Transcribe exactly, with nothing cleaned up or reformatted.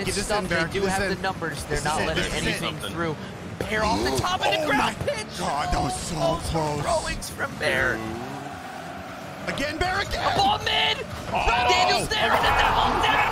good this stuff. in, Bear. They do Get this have in. the numbers. They're This not is it. letting This is anything something. through. Bear off the top of the Oh ground my pitch. God, that was so Those close. throwings from Bear. Again, Bear, again. Ball mid. Oh. Daniel's there. And the double down.